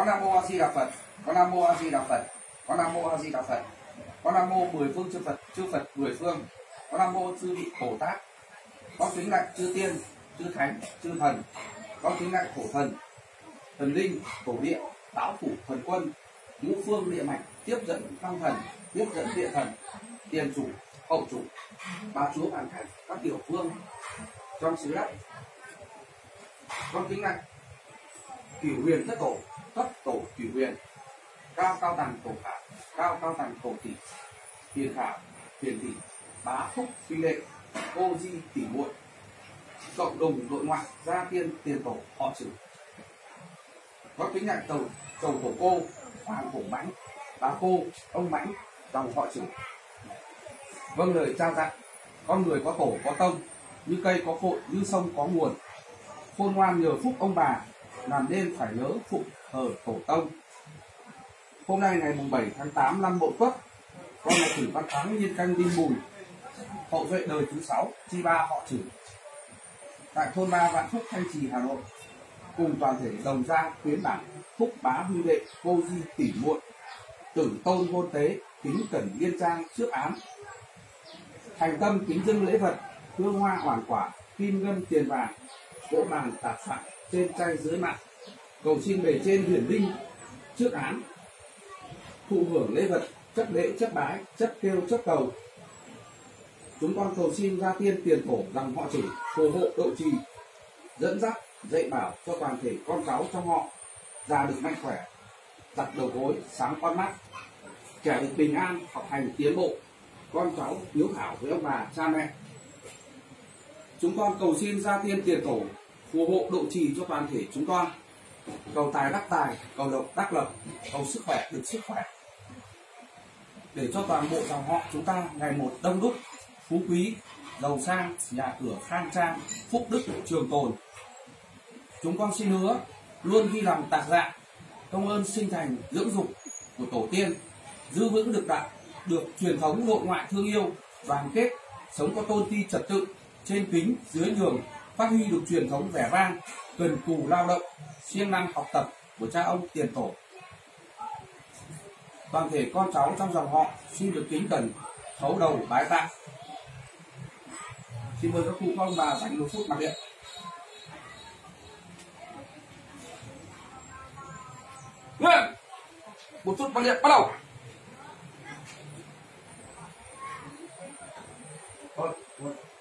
Con Nam Mô A Di Đà Phật. Con Nam Mô A Di Đà Phật. Con Nam Mô A Di Đà Phật. Con Nam Mô mười phương chư Phật mười phương. Con Nam Mô chư vị Bồ Tát. Con kính lạy chư tiên, chư thánh, chư thần. Con kính lạy thổ thần, thần linh, tổ địa, bão phủ, thần quân, ngũ phương địa mạch, tiếp dẫn phong thần, tiếp dẫn địa thần, tiền chủ, hậu chủ, ba chúa bàn cảnh, các tiểu phương trong xứ đất. Con kính lạy cửu huyền thất tổ cửu huyền, cao cao tầng tổ khả, cao cao tầng tổ tỷ, hiền khả, hiền tỷ, bá phúc phi lệ, cô di tỷ muội, cộng đồng nội ngoại, gia tiên tiền tổ họ chữ. Có kính lạy cầu tổ cô, hoàng cổ mãnh, bá cô, ông mãnh, dòng họ chữ. Vâng lời cha dặn, con người có tổ có tông, như cây có cội, như sông có nguồn. Khôn ngoan nhờ phúc ông bà, làm nên phải nhớ phụng thờ tổ tông. Hôm nay ngày mùng 7 tháng 8 năm Mậu Tuất, con là Chử Văn Thắng, Nhiên Canh Đinh Mùi, hậu duệ đời thứ 6, chi ba họ Chử, tại thôn Ba, Vạn Phúc, Thanh Trì, Hà Nội, cùng toàn thể đồng gia khuyến bản, phúc bá huy đệ, cô di tỷ muội, tử tôn hôn tế, kính cẩn nghiêm trang trước án, thành tâm kính dâng lễ vật, hương hoa hoàn quả, kim ngân tiền vàng, cỗ bàn tạp sản, trên chay dưới mặn, cầu xin bề trên huyền linh trước án, thụ hưởng lễ vật, chấp lễ chấp bái, chấp kêu chấp cầu. Chúng con cầu xin gia tiên tiền tổ dòng họ Chử phù hộ độ trì, dẫn dắt dạy bảo cho toàn thể con cháu trong họ già được mạnh khỏe, giặt đầu gối, sáng con mắt, trẻ được bình an, học hành tiến bộ, con cháu hiếu thảo với ông bà cha mẹ. Chúng con cầu xin gia tiên tiền tổ phù hộ độ trì cho toàn thể chúng con, cầu tài đắc tài, cầu lộc đắc lộc, cầu sức khỏe được sức khỏe, để cho toàn bộ dòng họ chúng ta ngày một đông đúc, phú quý, giàu sang, nhà cửa khang trang, phúc đức trường tồn. Chúng con xin hứa luôn ghi lòng tạc dạ, công ơn sinh thành dưỡng dục của tổ tiên, giữ vững được truyền thống nội ngoại thương yêu, đoàn kết, sống có tôn ti trật tự, trên kính dưới nhường, phát huy được truyền thống vẻ vang, cần cù lao động, siêng năng học tập của cha ông tiền tổ. Toàn thể con cháu trong dòng họ xin được kính cẩn thấu đầu bái tạ. Xin mời các cụ ông bà dành một phút mặc niệm. Nguyện 1 phút mặc niệm bắt đầu. Thôi.